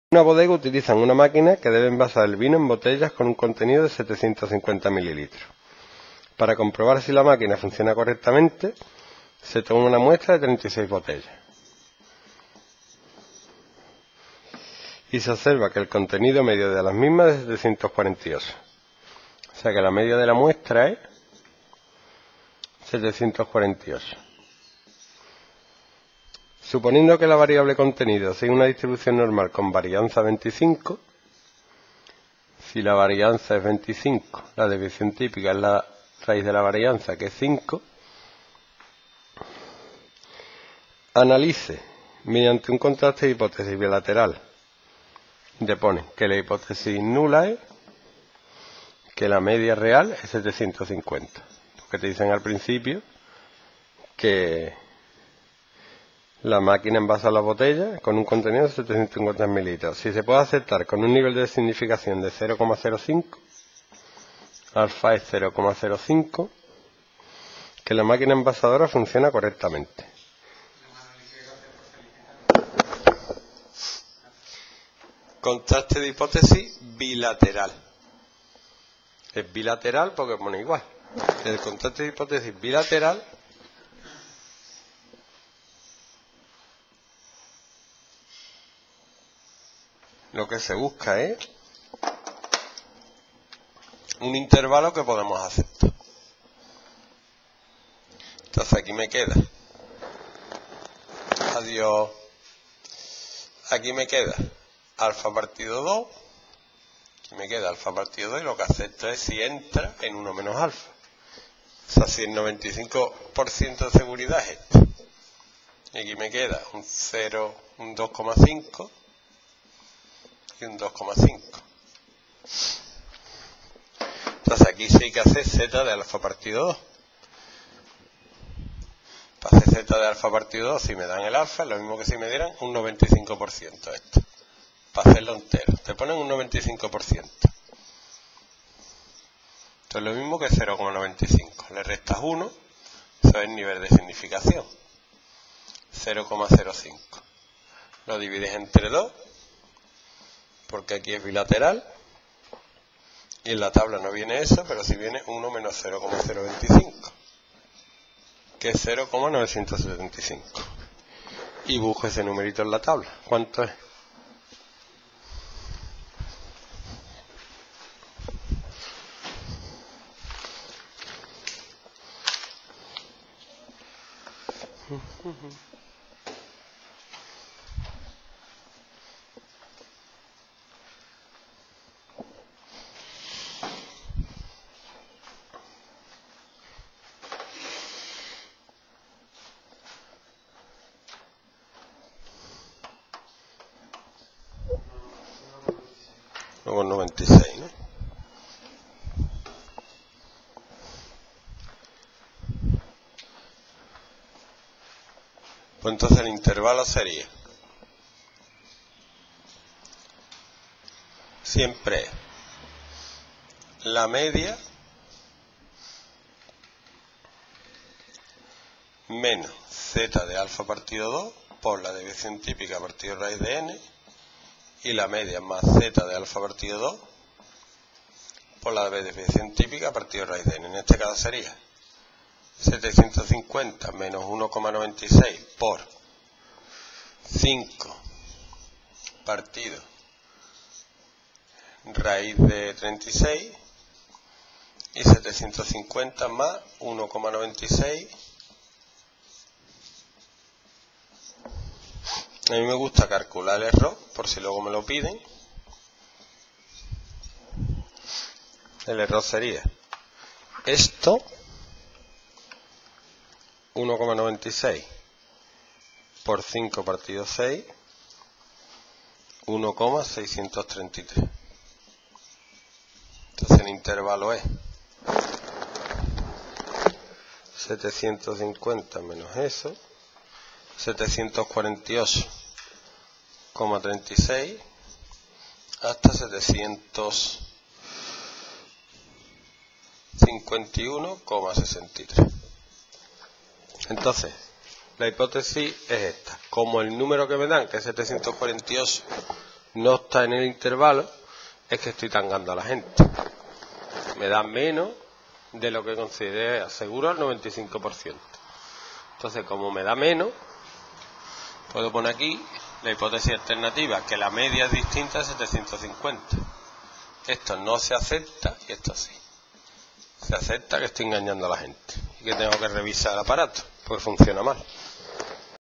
En una bodega utilizan una máquina que debe envasar el vino en botellas con un contenido de 750 mililitros. Para comprobar si la máquina funciona correctamente, se toma una muestra de 36 botellas. Y se observa que el contenido medio de las mismas es 748. O sea que la media de la muestra es 748. Suponiendo que la variable contenido sigue una distribución normal con varianza 25, si la varianza es 25, la desviación típica es la raíz de la varianza, que es 5, analice mediante un contraste de hipótesis bilateral. Depone que la hipótesis nula es que la media real es 750. Porque te dicen al principio que la máquina envasa la botella con un contenido de 750 mililitros. Si se puede aceptar con un nivel de significación de 0,05, alfa es 0,05, que la máquina envasadora funciona correctamente. Contraste de hipótesis bilateral. Es bilateral porque pone igual. El contraste de hipótesis bilateral lo que se busca es un intervalo que podemos aceptar. Entonces aquí me queda, adiós, aquí me queda alfa partido 2, aquí me queda alfa partido 2 y lo que acepto es si entra en 1 menos alfa. O sea, si el 95% de seguridad es este. Y aquí me queda un 0, un 2,5 y un 2,5. Entonces aquí sí hay que hacer z de alfa partido 2. Para hacer z de alfa partido 2, si me dan el alfa, es lo mismo que si me dieran un 95% esto. Para hacerlo entero, te ponen un 95%. Esto es lo mismo que 0,95. Le restas 1, eso es el nivel de significación. 0,05. Lo divides entre 2, porque aquí es bilateral. Y en la tabla no viene eso, pero sí viene 1 menos 0,025, que es 0,975. Y busco ese numerito en la tabla. ¿Cuánto es? Luego 96, ¿no? Pues entonces el intervalo sería siempre la media menos z de alfa partido 2 por la desviación típica partido raíz de n, y la media más z de alfa partido 2 por la desviación típica partido raíz de n. En este caso sería 750 menos 1,96 por 5 partido raíz de 36 y 750 más 1,96. A mí me gusta calcular el error por si luego me lo piden. El error sería esto, 1,96 por 5 partido 6, 1,633. Entonces el intervalo es 750 menos eso, 748,36 hasta 751,63. Entonces, la hipótesis es esta. Como el número que me dan, que es 748, no está en el intervalo, es que estoy tangando a la gente. Me da menos de lo que consideré seguro al 95%. Entonces, como me da menos, puedo poner aquí la hipótesis alternativa, que la media es distinta a 750. Esto no se acepta y esto sí. Se acepta que estoy engañando a la gente y que tengo que revisar el aparato, porque funciona mal.